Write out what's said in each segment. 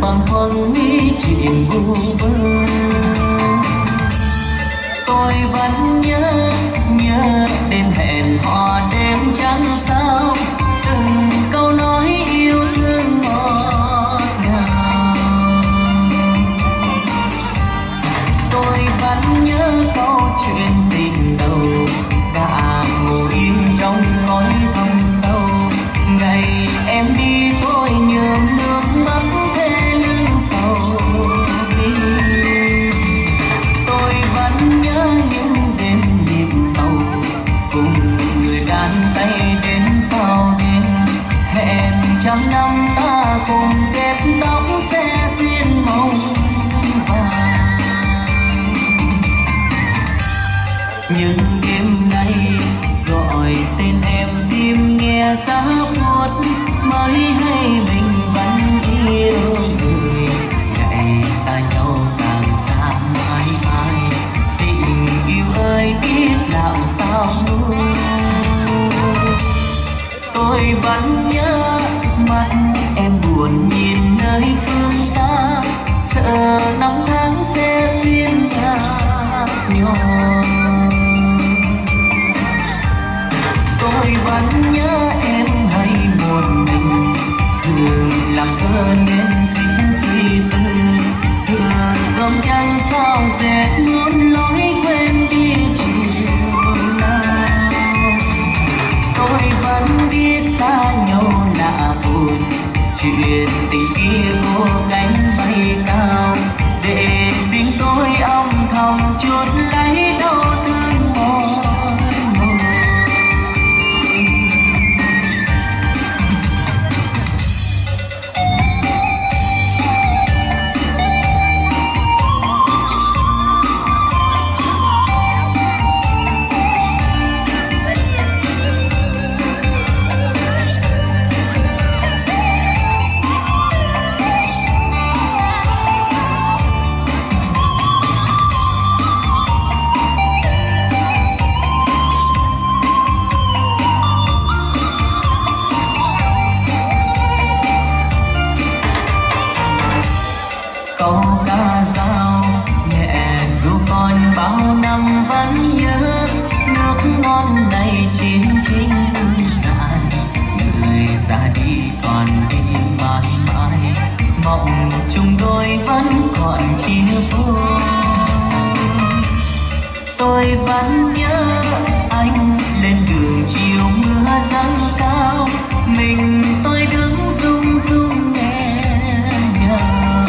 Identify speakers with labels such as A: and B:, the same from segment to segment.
A: bâng khuâng nghĩ chuyện vu vơ. Tôi vẫn nhớ đêm hẹn hò đêm trắng sao, từng câu nói yêu thương ngọt ngào. Tôi vẫn nhớ câu chuyện tình đầu đã ngủ yên trong ngói thâm sâu. Ngày em đi tôi nhuốm nước mắt thê lưng sầu bi. Tôi vẫn nhớ những đêm nhịp tàu cùng người đàn tay đến sau đêm. Hẹn trăm năm ta cùng kết tóc xe duyên màu vàng. Nhưng đêm nay gọi tên em tim nghe giá buốt, mới hay mình vẫn yêu người. Ngày xa nhau càng xa mãi mãi, tình yêu ơi biết làm sao nuôi. Tôi vẫn nhớ mắt em buồn nhìn nơi phương xa, sợ năm tháng sẽ xuyên nhạt nhòa. Tôi vẫn nhớ em hay một mình, thường làm thơ nên kính suy tư. Thường gom tranh sao dệt muốn lối quên đi chiều nào. Tôi vẫn biết xa nhau lạ buồn, chuyện tình kia vô cánh bay cao. Để riêng tôi âm thầm chút lấy đau thương mỏi mòn. Câu ca dao mẹ dù con bao năm vẫn nhớ, nước ngon này chín chinh dài. Người ra đi còn đi mãi mãi, mộng chung đôi vẫn còn chia phôi. Tôi vẫn nhớ anh lên đường chiều mưa dâng cao, mình tôi đứng rung rung nghe nhớ.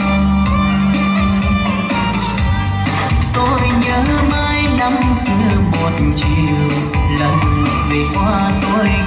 A: Tôi nhớ mãi năm xưa một chiều, lần về qua tôi